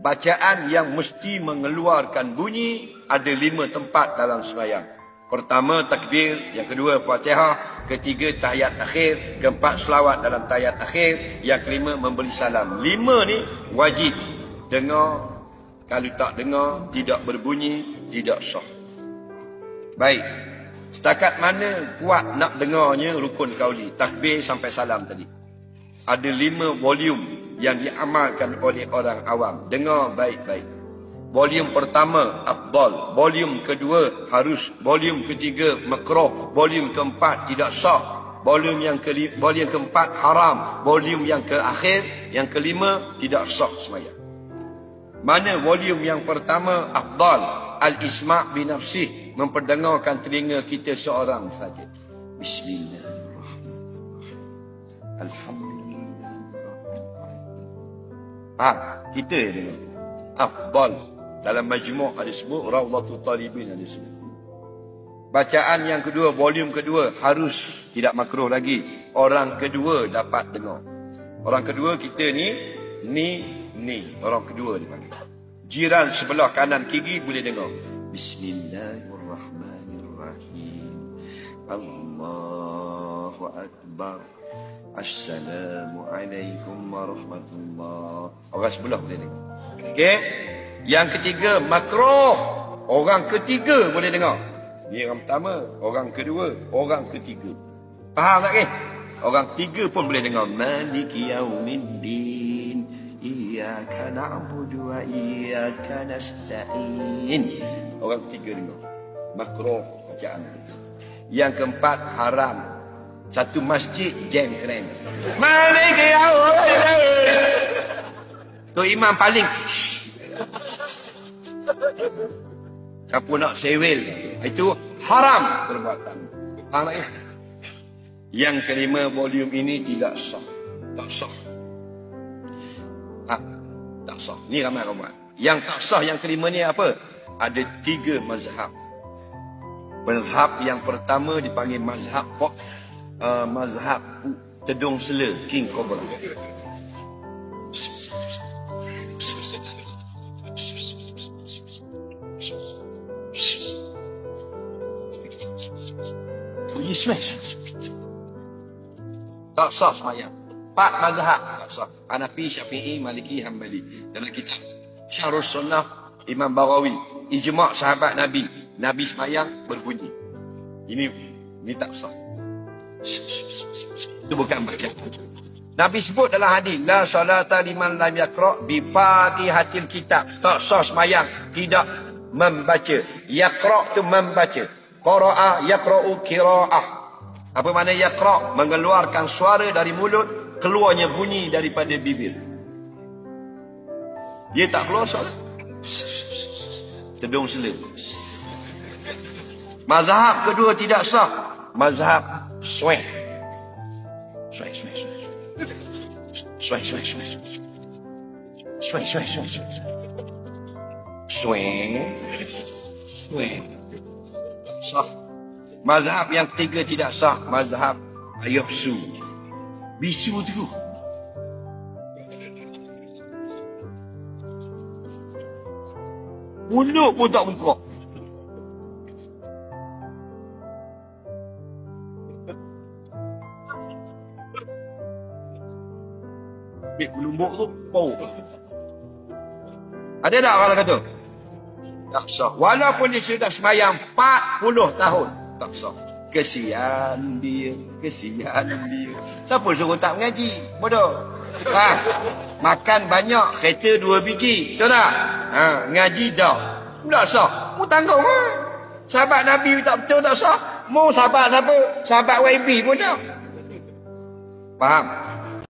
bacaan yang mesti mengeluarkan bunyi ada 5 tempat dalam sembahyang. Pertama takbir, yang kedua Fatihah, ketiga tahiyat akhir, keempat selawat dalam tahiyat akhir, yang kelima memberi salam. 5 ni wajib dengar. Kalau tak dengar, tidak berbunyi, tidak sah. Baik. Setakat mana kuat nak dengarnya rukun qauli, takbir sampai salam tadi. Ada 5 volume yang diamalkan oleh orang awam. Dengar baik-baik. Volume pertama afdal, volume kedua harus, volume ketiga makruh, volume keempat tidak sah, volume keempat haram, volume yang keakhir, yang kelima tidak sah sembahyang. Mana volume yang pertama afdal? Al-isma' bi nafsih, memperdengarkan telinga kita seorang saja. Bismillahirrahmanirrahim. Alhamdulillah. Kita dengar. Afdal. Dalam majmu' ada sebut, Rawdatul Talibin ada sebut. Bacaan yang kedua, volume kedua harus, tidak makruh lagi. Orang kedua dapat dengar. Orang kedua kita ni. Orang kedua dipanggil. Jiran sebelah kanan kiri boleh dengar. Bismillahirrahmanirrahim. Allahu Akbar. Assalamualaikum warahmatullahi. Orang sebelah boleh dengar. Okey. Yang ketiga makruh. Orang ketiga boleh dengar. Ni orang pertama, orang kedua, orang ketiga. Faham tak ke? Orang tiga pun boleh dengar. Maliki yaumiddin. Iyyaka na'budu wa iyyaka nasta'in. Orang ketiga dengar. Makruh bacaan. Yang keempat haram. Satu masjid jam keren. Maliki yaumiddin. Tu imam paling siapa nak sewel, itu haram perbuatan. Faham tak ya? Yang kelima, volume ini tidak sah. Tak sah. Tak sah. Ni ramai-ramai. Yang tak sah yang kelima ni apa? Ada 3 mazhab. Mazhab yang pertama dipanggil mazhab mazhab Tedung Sela, King Cobra. Tak sah sembahyang. 4 mazhab tak sah. Hanafi, Syafi'i, Maliki, Hambali. Dalam kitab Syarhus Sunnah Imam Baghawi, ijma' sahabat Nabi, Nabi sembahyang berbunyi. Ini tak sah. Itu bukan bacaan. Nabi sebut dalam hadis, la salata liman lam yaqra' bi Fatihatil kitab. Tak sah sembahyang tidak membaca. Yaqra' tu membaca. Qara'a yaqra'u qira'ah. Apa makna yaqra'? Mengeluarkan suara dari mulut, keluarnya bunyi daripada bibir. Dia tak keluar suara. Tedung Sela. Mazhab kedua tidak sah. Mazhab sweh. Sweh. Sah. Mazhab yang ketiga tidak sah. Mazhab ayuhsu. Bisu tu. Mulut pun tak buka. Belumbuk tu bau. Ada tak orang kata? Tak sah. Walaupun dia sudah sembahyang 40 tahun, tak sah. Kesian dia. Siapa suruh tak mengaji? Bodoh. Makan banyak, kereta 2 biji. Betul tak? Ngaji dah. Tak sah. Mu tanggung kan? Sahabat Nabi tak betul tak sah. Mu sahabat siapa? Sahabat YB pun tak. Faham?